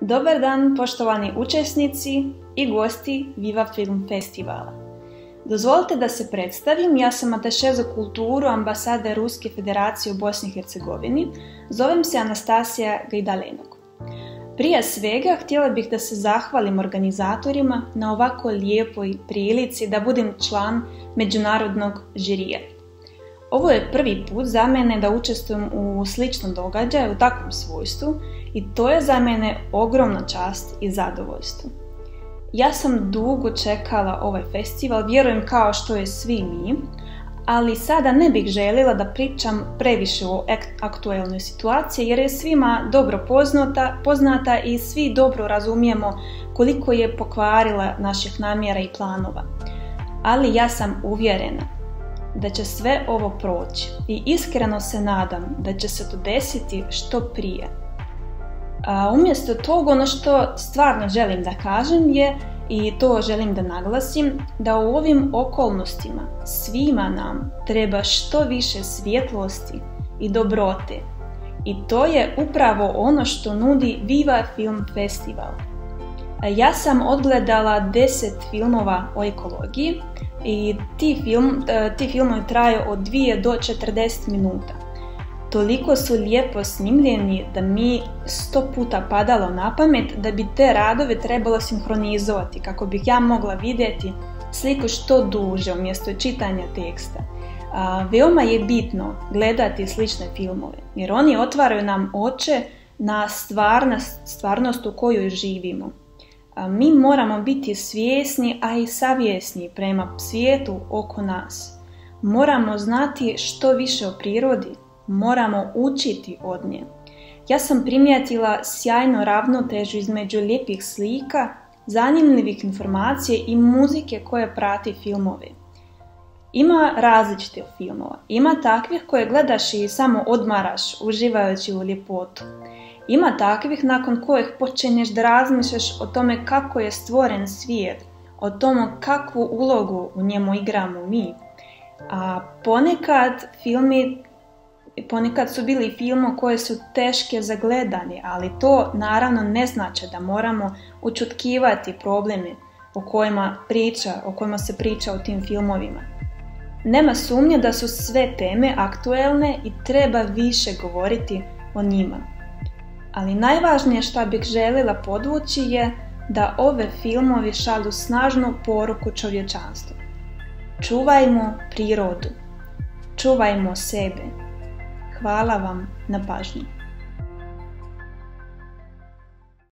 Dobar dan, poštovani učesnici i gosti Viva Film Festivala. Dozvolite da se predstavim, ja sam ataše za kulturu ambasade Ruske federacije u Bosni i Hercegovini. Zovem se Anastasija Gajdalenko. Prije svega htjela bih da se zahvalim organizatorima na ovako lijepoj prilici da budem član međunarodnog žirija. Ovo je prvi put za mene da učestvujem u sličnom događaju u takvom svojstvu i to je za mene ogromna čast i zadovoljstvo. Ja sam dugo čekala ovaj festival, vjerujem kao što je svi mi, ali sada ne bih željela da pričam previše o aktualnoj situaciji jer je svima dobro poznata i svi dobro razumijemo koliko je pokvarila naših namjera i planova. Ali ja sam uvjerena da će sve ovo proći i iskreno se nadam da će se to desiti što prije. Umjesto toga ono što stvarno želim da kažem je, i to želim da naglasim, da u ovim okolnostima svima nam treba što više svjetlosti i dobrote. I to je upravo ono što nudi Viva Film Festival. Ja sam odgledala 10 filmova o ekologiji i ti filmovi traju od 2 do 40 minuta. Toliko su lijepo snimljeni da mi 100 puta padalo na pamet da bi te radove trebalo sinhronizovati kako bih ja mogla vidjeti sliku što duže umjesto čitanja teksta. Veoma je bitno gledati slične filmove jer oni otvaraju nam oči na stvarnost u kojoj živimo. Mi moramo biti svjesni, a i savjesni prema svijetu oko nas. Moramo znati što više o prirodi, moramo učiti od nje. Ja sam primijetila sjajnu ravnotežu između lijepih slika, zanimljivih informacija i muzike koje prati filmove. Ima različitih filmova, ima takvih koje gledaš i samo odmaraš uživajući u ljepotu. Ima takvih nakon kojih počinješ da razmišljaš o tome kako je stvoren svijet, o tome kakvu ulogu u njemu igramo mi. A ponekad su bili filmovi koji su teške za gledanje, ali to naravno ne znači da moramo ućutkivati probleme o kojima se priča u tim filmovima. Nema sumnje da su sve teme aktuelne i treba više govoriti o njima. Ali najvažnije što bih željela podvući je da ove filmovi šalju snažnu poruku čovječanstvu. Čuvajmo prirodu, čuvajmo sebe. Hvala vam na pažnji.